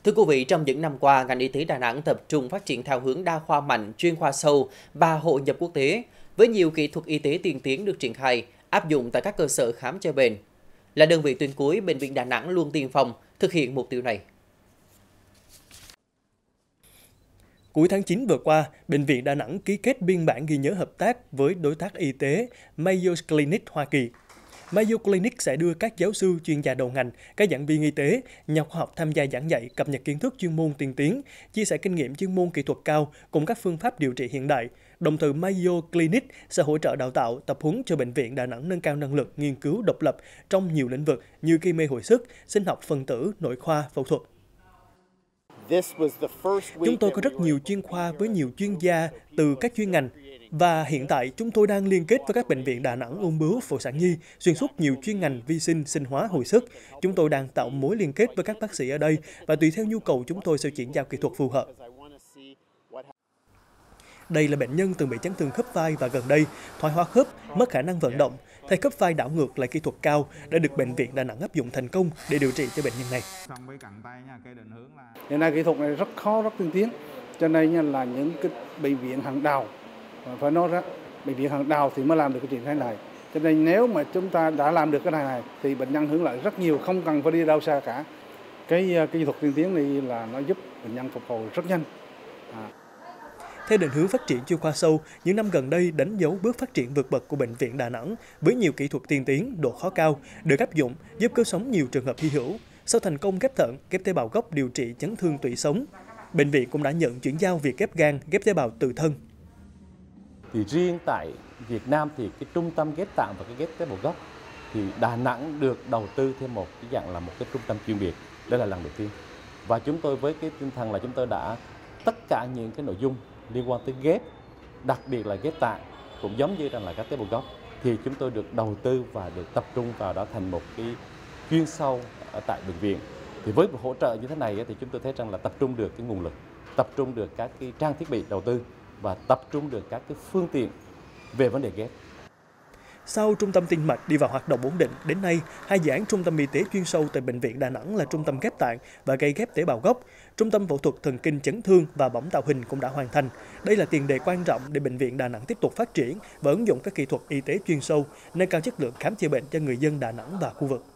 Thưa quý vị, trong những năm qua, ngành y tế Đà Nẵng tập trung phát triển theo hướng đa khoa mạnh, chuyên khoa sâu và hội nhập quốc tế, với nhiều kỹ thuật y tế tiên tiến được triển khai, áp dụng tại các cơ sở khám chữa bệnh. Là đơn vị tuyến cuối, Bệnh viện Đà Nẵng luôn tiên phong thực hiện mục tiêu này. Cuối tháng 9 vừa qua, Bệnh viện Đà Nẵng ký kết biên bản ghi nhớ hợp tác với đối tác y tế Mayo Clinic Hoa Kỳ. Mayo Clinic sẽ đưa các giáo sư, chuyên gia đầu ngành, các giảng viên y tế, nhà khoa học tham gia giảng dạy, cập nhật kiến thức chuyên môn tiên tiến, chia sẻ kinh nghiệm chuyên môn kỹ thuật cao cùng các phương pháp điều trị hiện đại. Đồng thời, Mayo Clinic sẽ hỗ trợ đào tạo, tập huấn cho Bệnh viện Đà Nẵng nâng cao năng lực nghiên cứu độc lập trong nhiều lĩnh vực như gây mê hồi sức, sinh học phân tử, nội khoa, phẫu thuật. Chúng tôi có rất nhiều chuyên khoa với nhiều chuyên gia từ các chuyên ngành. Và hiện tại, chúng tôi đang liên kết với các bệnh viện Đà Nẵng ung bướu, phổi sản nhi, xuyên suốt nhiều chuyên ngành vi sinh, sinh hóa, hồi sức. Chúng tôi đang tạo mối liên kết với các bác sĩ ở đây và tùy theo nhu cầu chúng tôi sẽ chuyển giao kỹ thuật phù hợp. Đây là bệnh nhân từng bị chấn thương khớp vai và gần đây, thoái hóa khớp, mất khả năng vận động. Thay khớp vai đảo ngược là kỹ thuật cao đã được Bệnh viện Đà Nẵng áp dụng thành công để điều trị cho bệnh nhân này. Hiện nay kỹ thuật này rất khó, rất tiên tiến, cho nên là những cái bệnh viện hàng đầu, phải nói ra bệnh viện hàng đầu thì mới làm được cái chuyện thế này. Cho nên nếu mà chúng ta đã làm được cái này thì bệnh nhân hưởng lợi rất nhiều, không cần phải đi đâu xa cả. Cái kỹ thuật tiên tiến này là nó giúp bệnh nhân phục hồi rất nhanh. Theo định hướng phát triển chuyên khoa sâu, những năm gần đây đánh dấu bước phát triển vượt bậc của Bệnh viện Đà Nẵng với nhiều kỹ thuật tiên tiến, độ khó cao được áp dụng giúp cứu sống nhiều trường hợp hy hữu. Sau thành công ghép thận, ghép tế bào gốc điều trị chấn thương tủy sống, bệnh viện cũng đã nhận chuyển giao việc ghép gan, ghép tế bào tự thân. Thì riêng tại Việt Nam thì cái trung tâm ghép tạng và cái ghép tế bào gốc thì Đà Nẵng được đầu tư thêm một cái dạng là một cái trung tâm chuyên biệt. Đây là lần đầu tiên. Và chúng tôi với cái tinh thần là chúng tôi đã tất cả những cái nội dung liên quan tới ghép, đặc biệt là ghép tạng cũng giống như là các tế bào gốc thì chúng tôi được đầu tư và được tập trung vào đó thành một cái chuyên sâu ở tại bệnh viện. Thì với một hỗ trợ như thế này thì chúng tôi thấy rằng là tập trung được cái nguồn lực, tập trung được các cái trang thiết bị đầu tư và tập trung được các cái phương tiện về vấn đề ghép. Sau trung tâm tim mạch đi vào hoạt động ổn định, đến nay, hai dự án trung tâm y tế chuyên sâu tại Bệnh viện Đà Nẵng là trung tâm ghép tạng và gây ghép tế bào gốc, trung tâm phẫu thuật thần kinh chấn thương và bỏng tạo hình cũng đã hoàn thành. Đây là tiền đề quan trọng để Bệnh viện Đà Nẵng tiếp tục phát triển và ứng dụng các kỹ thuật y tế chuyên sâu, nâng cao chất lượng khám chữa bệnh cho người dân Đà Nẵng và khu vực.